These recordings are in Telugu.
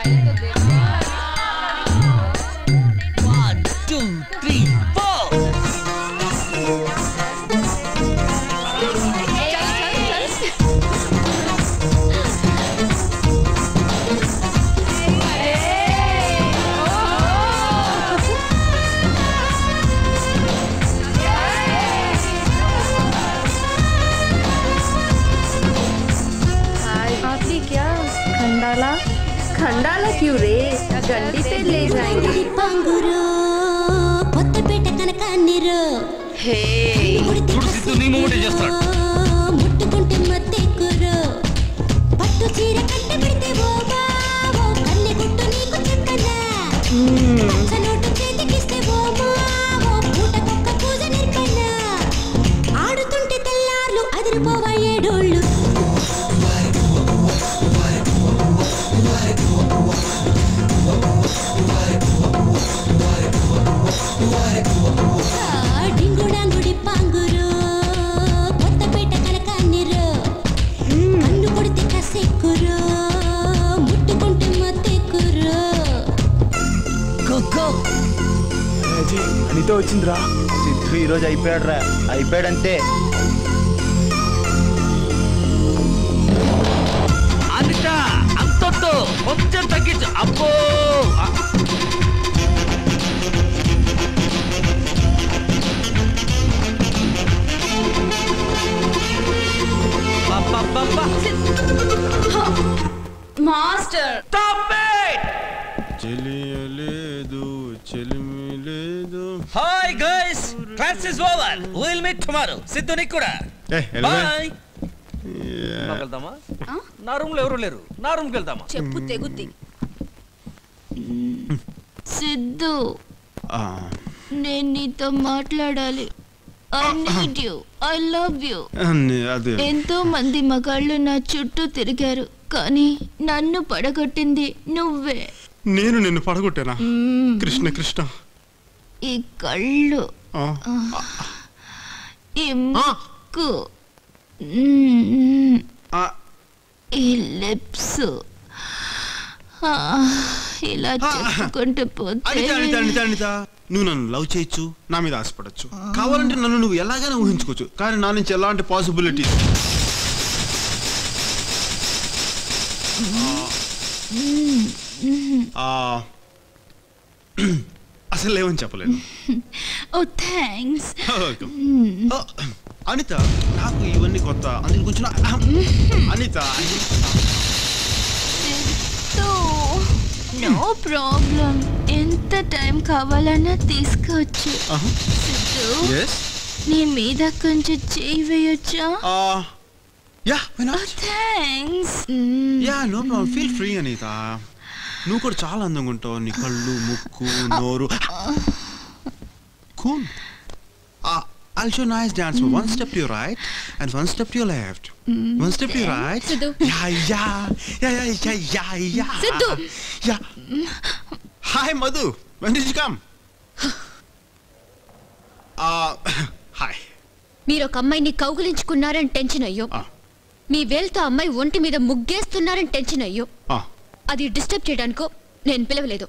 1, 2, 3, 4. खंडाला क्यों रे गंडी पे ले जाएंगे पंगुरो కొత్తపేట కనకానిరో హే చూడు సిద్ధు నీ మూమెంట్ చేస్తాడు ముట్టుకుంటే మత్తెక్కురో పట్టు చీర కట్ట పెడితే ఓ బావో కన్నె గుట్టు నీకు చెప్పనా నోటు చేతికిస్తే ఓ బావో పూట కుక్క పూజ నిర్పనా ఆడుతుంటే తెల్లార్లు అదిరిపోవా ఏడోళ్ళు డింగుడాంగుడి పాంగురు కొత్తపేట కనకానిరు కన్ను కొడితే కసెక్కురు ముట్టుకుంటే మత్తెక్కురు గో అనితో వచ్చిందిరా సిద్ధు ఈరోజు అయిపోయాడంతే అనిత అంతొద్దు కొంచెం తగ్గించు అబ్బో మాస్టర్ స్టాప్ ఇట్ చెలియలేదు చెలిమిలేదు hi guys class is over will meet tomorrow Siddhu నీకు కూడా బై వెళ్దామా నా రూమ్ లో ఎవరు లేరు నా రూమ్ కి వెళ్దామా చెప్పు తెగుద్ది సిద్ధు నేను నీతో మాట్లాడాలి I need you I love you ఎంతో మంది మగాళ్ళు నా చుట్టూ తిరిగారు కానీ నన్ను పడగొట్టింది నువ్వే నేను నిన్ను పడగొట్టానా కృష్ణ కృష్ణ ఈ కళ్ళు ఈ ముక్కు ఈ లిప్స్ ఇలా చెప్పుకుంటూ పోతే నువ్వు నన్ను లవ్ చేయొచ్చు నా మీద ఆశపడచ్చు కావాలంటే నన్ను నువ్వు ఎలాగైనా ఊహించుకోవచ్చు కానీ నా నుంచి ఎలాంటి పాసిబిలిటీ అసలు లేవని చెప్పలేను ఓ థ్యాంక్స్ అనిత నాకు ఇవన్నీ కొత్త అందుకు కొంచెం అనిత నో ప్రాబ్లం ఎంత టైం కావాలన్నా తీసుకోవచ్చు సిద్ధు నీ మీద కొంచెం చేయి వేయొచ్చా thanks no problem feel free Anitha నువ్వు కూడా చాలా అందంగా ఉంటావు నీ కళ్ళు ముక్కు నోరు cool I'll show nice dance for one step to your right and one step to your left. One step to your right. Sidhu. Yeah. Sidhu. Yeah. Hi, Madhu. When did you come? Hi. మీరు ఒక అమ్మాయిని కౌగిలించుకున్నారని టెన్షన్ అయ్యో మీ వేల్తో అమ్మాయి ఒంటి మీద ముగ్గేస్తున్నారని టెన్షన్ అయ్యో అది డిస్టర్బ్ చేయడానికో నేను పిలవలేదు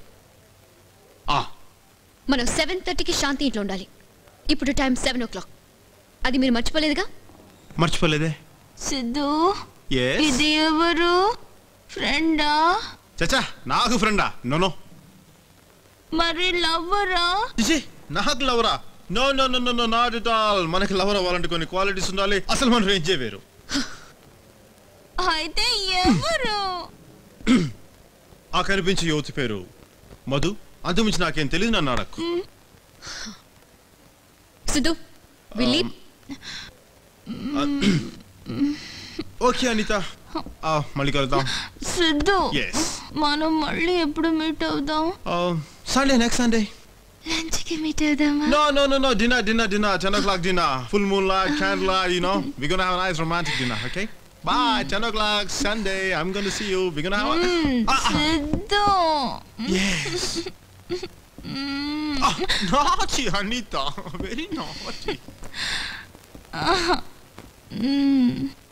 మనం 7:30కి శాంతి ఇంట్లో ఉండాలి ఇప్పుడు టైం 7 o'clock అది మీరు మర్చిపోలేదుగా మర్చిపోలేదే సిద్ధు ఇది ఎవరు ఫ్రెండా చచ్చా నాకు ఫ్రెండా నో మరి లవ్వరా నాకు లవరా నో నాట్ ఎట్ ఆల్ మనకి లవర్ అవ్వాలంటే కొన్ని క్వాలిటీస్ ఉండాలి అసలు మన రేంజే వేరు అయితే ఎవరు ఆ కనిపించే యువతి పేరు మధు అంతమించి నాకేం తెలియదు నన్ను అడక్కు సిద్ధు విల్ ఓకే అనిత మళ్ళీ కలుద్దాం సిద్ధు మనం మళ్ళీ ఎప్పుడు మీట్ అవుదాం సండే నెక్స్ట్ సండే లంచ్ కి మీట్ అవుదామా No dinner 10 o'clock dinner full moonlight candlelight you know we're gonna have a nice romantic dinner okay bye 10 o'clock Sunday I'm gonna see you we're gonna have Sidhu yes naughty Anita very naughty